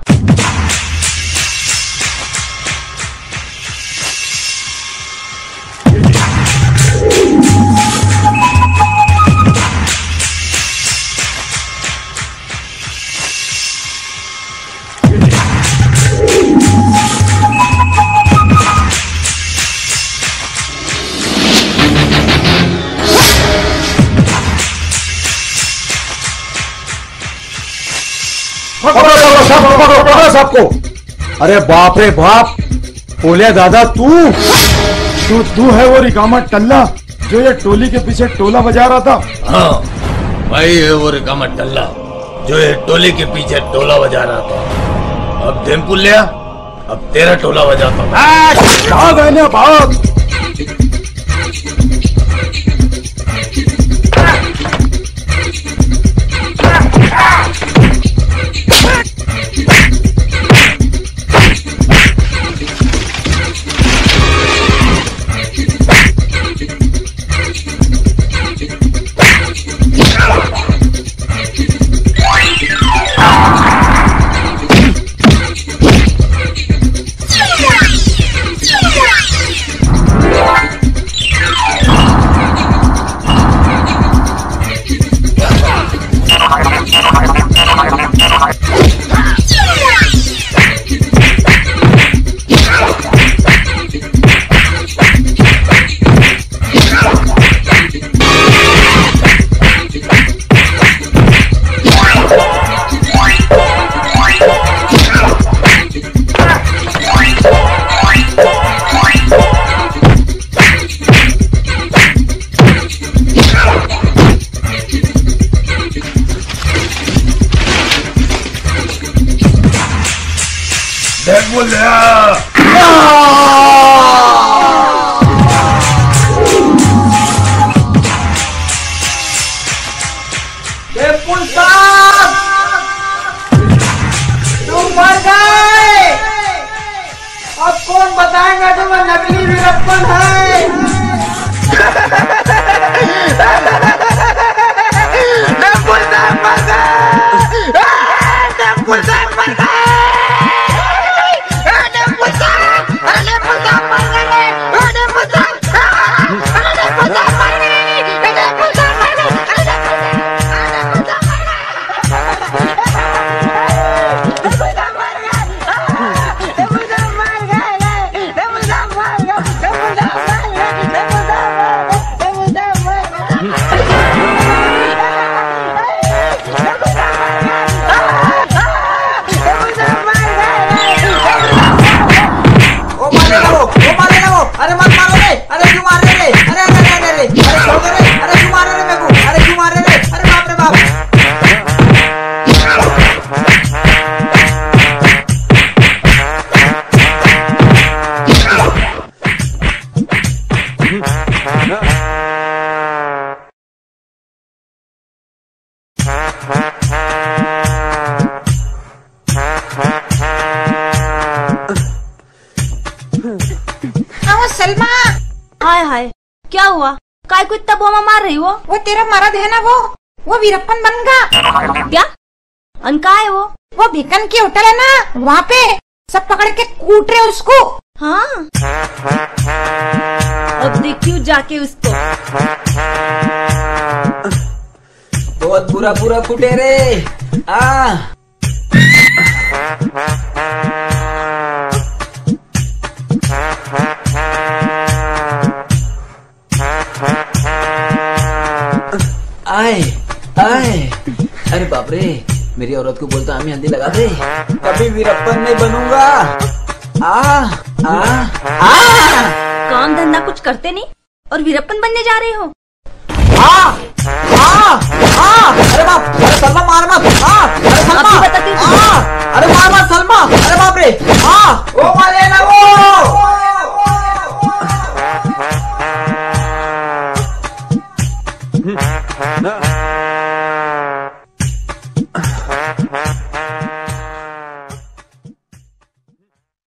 पकड़ो सबको। अरे बाप रे बाप, बोले दादा तू है वो रिकामा टल्ला जो ये टोली के पीछे टोला बजा रहा था? हाँ, भाई है वो रिकामा टल्ला जो ये टोली के पीछे टोला बजा रहा था। अब डिम्पुल्या, अब तेरा टोला बजाता हूँ। भाग आने भाग। कौन बताएगा जो मैं नकली वीरप्पन है? सलमा, हाय हाय, क्या हुआ? काय को इतना बोमा मार रही हो? वो तेरा मर्द है ना, वो वीरप्पन बन गया। क्या? अनका है वो भिकन की होटल है ना, वहाँ पे सब पकड़ के कूट रहे उसको। हाँ, अब देखियो जाके उसको। बहुत बुरा बुरा कूटे रे। आए आए, अरे बाप रे, मेरी औरत को बोलता हमें हल्दी लगा दे, कभी वीरप्पन नहीं बनूंगा। काम धंधा कुछ करते नहीं और वीरप्पन बनने जा रहे हो?